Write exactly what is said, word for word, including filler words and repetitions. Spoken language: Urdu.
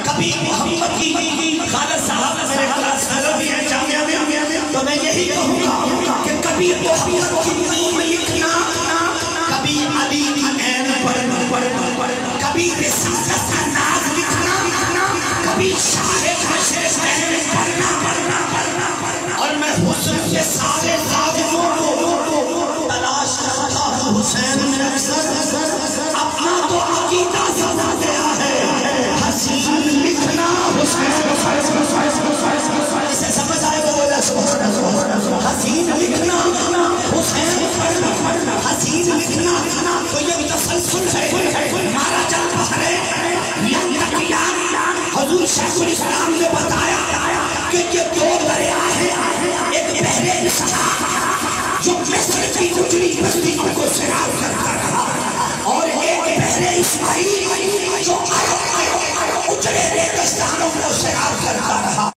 کبھی محمد کی خالد صاحب میرے خالد صاحب بھی ہیں جامعہ میں، تو میں یہی کہوں گا کہ کبھی محمد کی نیم لکھنا، کبھی علی کی عین پڑھنا، کبھی رسالت کا ناز لکھنا، کبھی شاہ حسین پڑھنا پڑھنا اور میں حسن کے سارے خادموں کو تلاش کرتا ہوں حسین میں اکثر اپنا تو عقیدہ سنا گیا ہے حسین لکھنا حسین اسے سمجھ آئے وہ بولا سبحان اللہ حسین لکھنا حسین پڑھنا حسین لکھنا تو یہ تسلسل ہے ہمارا جب پہرے حضور شیخ الاسلام نے بتایا کہ یہ دو دریا ہیں، ایک بحر انصراف جو مصر کی گجری بستیوں کو سیراب کرتا رہا اور ایک بحر اسماعیل جو عرب اجڑے ریگستانوں کو سیراب